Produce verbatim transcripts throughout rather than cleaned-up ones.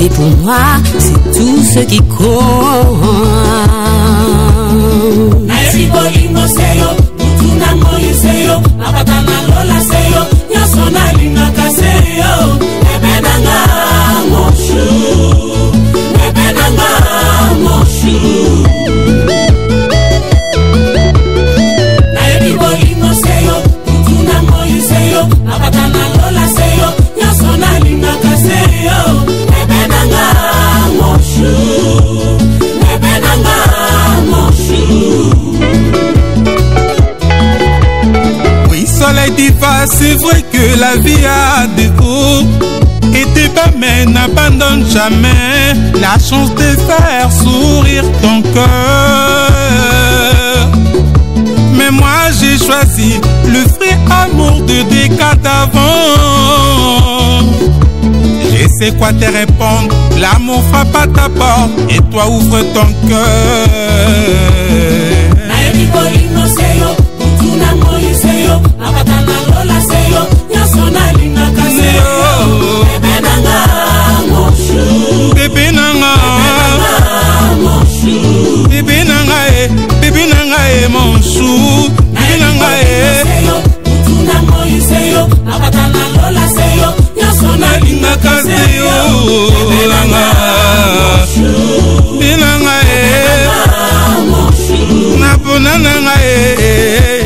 Et pour moi, c'est tout ce qui compte. Naebi bolingo seyo, mutuna moyi seyo, napatana lola seyo, nyasona lingaka seyo. Ebenanga moshu, ebenanga moshu. Naebi bolingo seyo, mutuna moyi seyo, napatana lola seyo, nyasona lingaka seyo. Ebenanga moshu, ebenanga moshu. Oui, soleil diva, c'est vrai que la vie a des hauts et des bas, mais n'abandonne jamais la chance de faire sourire ton cœur. Mais moi j'ai choisi le vrai amour de décades avant. Je sais quoi te répondre, l'amour frappe à ta porte et toi ouvre ton cœur. Naebi bolingo seyo, mutuna moyi seyo, napatana lola seyo, nyasona lingaka seyo. Ebenanga moshu, Bébé nanga, moshu. bébé nanga eh, bébé nanga eh mon chou, bébé nanga eh. Seyo, mutuna moyi seyo, napatana lola seyo, nyasona lingaka seyo. Bilanga, bilanga eh, naponanga eh.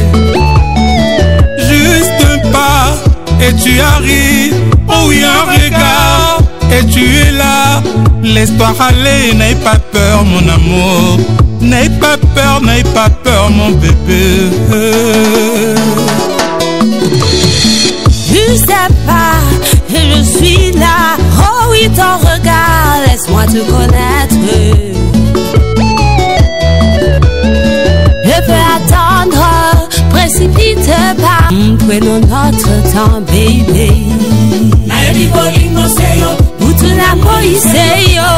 Juste un pas et tu arrives. Oh oui, un regard et tu es là. Laisse-toi aller, n'aie pas peur mon amour. N'aie pas peur, n'aie pas peur mon bébé. Tu sais pas, je suis là. Oh oui, ton regard, laisse-moi te connaître. Je peux attendre, précipite pas. Prenons notre temps, baby. Naebi bolingo seyo, Mutuna moyi seyo,